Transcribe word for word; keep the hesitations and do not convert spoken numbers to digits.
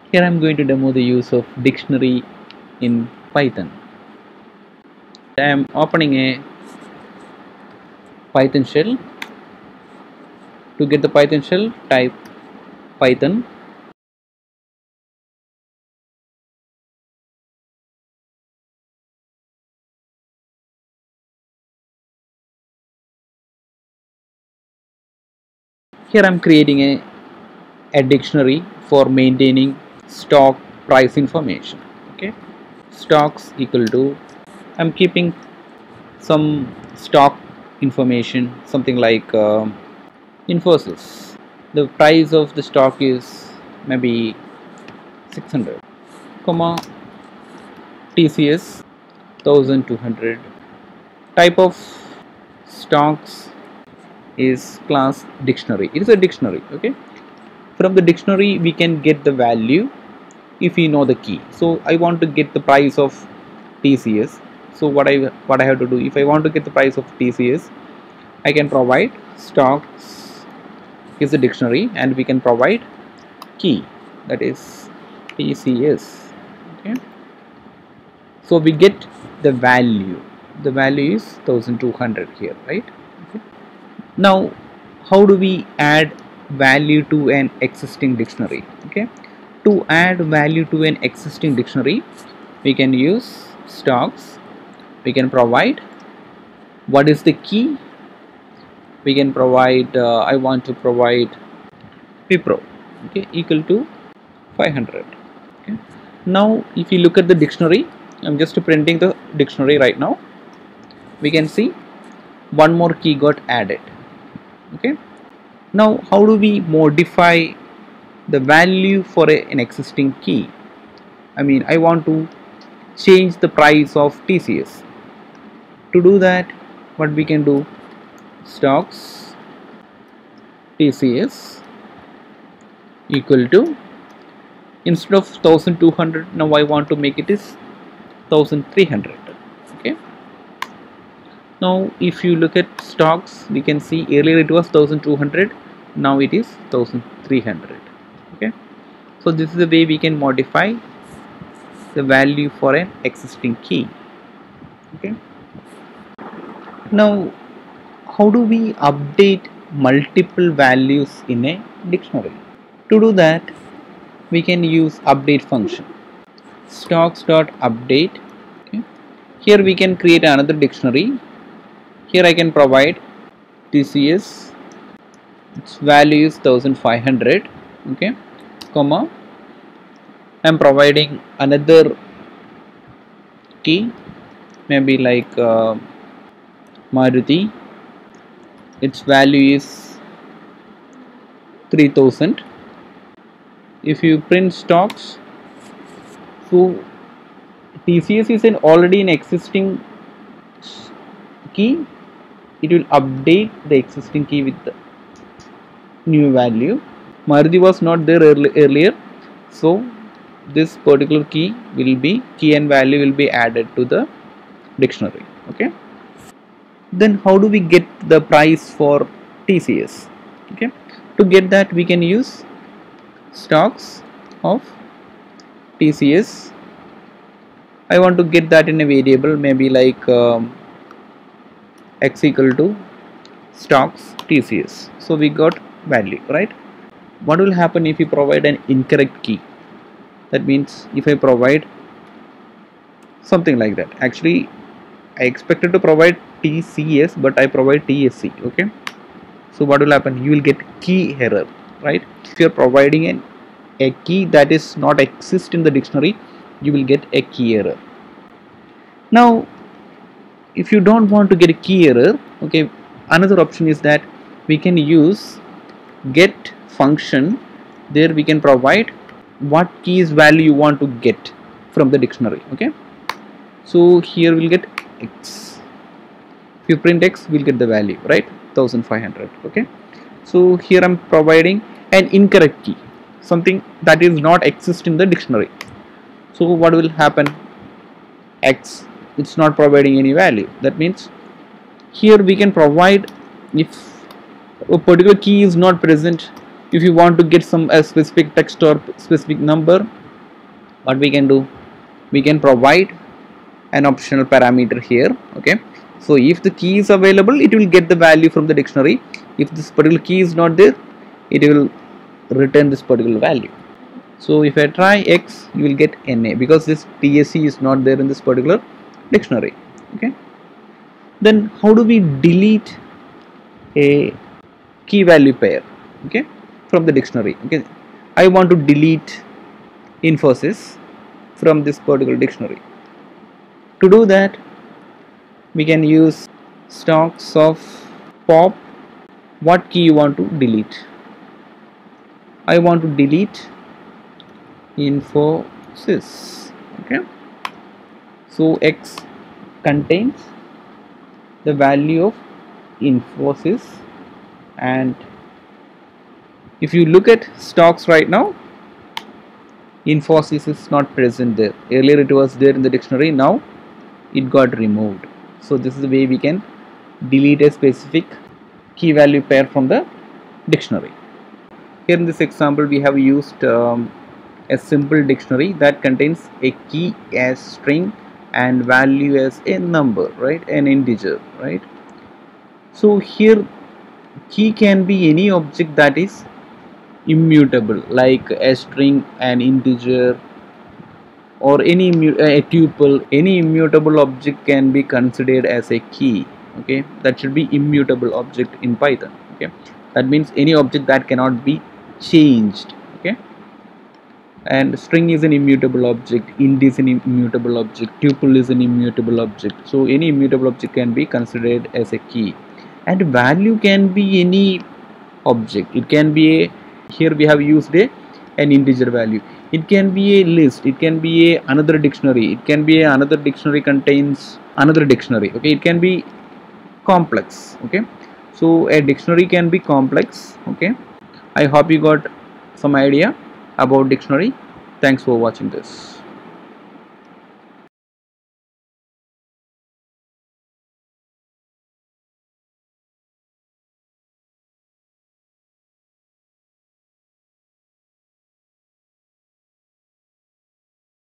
Here I'm going to demo the use of dictionary in Python. I am opening a Python shell. To get the Python shell, type Python. Here I'm creating a, a dictionary for maintaining stock price information. Okay, stocks equal to, I'm keeping some stock information, something like uh, Infosys. The price of the stock is maybe six hundred, comma T C S one thousand two hundred. Type of stocks is class dictionary. It is a dictionary. Okay, from the dictionary we can get the value if we know the key. So I want to get the price of T C S. So what I what I have to do, if I want to get the price of T C S, I can provide stocks is a dictionary and we can provide key, that is T C S. Okay, so we get the value. The value is one thousand two hundred here, right? Okay. Now how do we add value to an existing dictionary? Okay, to add value to an existing dictionary we can use stocks. We can provide what is the key. We can provide uh, I want to provide Wipro, okay, equal to five hundred. Okay, now if you look at the dictionary, I'm just printing the dictionary right now. We can see one more key got added. Okay, now how do we modify the value for a, an existing key? I mean, I want to change the price of T C S. To do that, what we can do, stocks T C S equal to, instead of one thousand two hundred, now I want to make it is one thousand three hundred. Okay, now if you look at stocks, we can see earlier it was one thousand two hundred, now it is one thousand three hundred. Okay, so this is the way we can modify the value for an existing key. Okay, now how do we update multiple values in a dictionary? To do that, we can use update function, stocks.update. Okay, here we can create another dictionary. Here I can provide T C S, its value is one thousand five hundred. Okay, comma, I am providing another key, maybe like uh, Maruti, its value is three thousand. If you print stocks, so T C S is an already an existing key, it will update the existing key with the new value. Maruti was not there earlier, so this particular key will be, key and value will be added to the dictionary. Okay, then how do we get the price for T C S? Okay, to get that we can use stocks of T C S. I want to get that in a variable, maybe like um, x equal to stocks T C S. So we got value, right? What will happen if you provide an incorrect key? That means if I provide something like that, actually I expected to provide T C S but I provide T S C. Okay, so what will happen? You will get key error, right? If you are providing an, a key that is not exist in the dictionary, you will get a key error. Now if you don't want to get a key error, okay, another option is that we can use get function. There we can provide what keys value you want to get from the dictionary. Okay, so here we'll get x. If you print x, we'll get the value, right? one thousand five hundred. Okay, so here I'm providing an incorrect key, something that is not exist in the dictionary. So what will happen? X, it's not providing any value. That means here we can provide, if a particular key is not present, If you want to get some a specific text or specific number, what we can do, we can provide an optional parameter here. Okay, so if the key is available, it will get the value from the dictionary. If this particular key is not there, it will return this particular value. So if I try X, you will get N A because this T S C is not there in this particular dictionary. Okay, then how do we delete a key value pair, okay, from the dictionary? Okay, I want to delete Infosys from this particular dictionary. To do that, we can use stocks of pop. What key you want to delete? I want to delete Infosys. Okay, so X contains the value of Infosys, and if you look at stocks right now, Infosys is not present there. Earlier it was there in the dictionary, now it got removed. So this is the way we can delete a specific key value pair from the dictionary. Here in this example, we have used um, a simple dictionary that contains a key as string and value as a number, right, an integer, right? So here key can be any object that is immutable, like a string, an integer, or any a tuple. Any immutable object can be considered as a key. Okay, that should be immutable object in Python. Okay, that means any object that cannot be changed. Okay, and string is an immutable object, int is an immutable object, tuple is an immutable object. So any immutable object can be considered as a key, and value can be any object. It can be a, here we have used a an integer value. It can be a list, it can be a another dictionary, it can be a another dictionary contains another dictionary. Okay, it can be complex. Okay, so a dictionary can be complex. Okay, I hope you got some idea about dictionary. Thanks for watching this.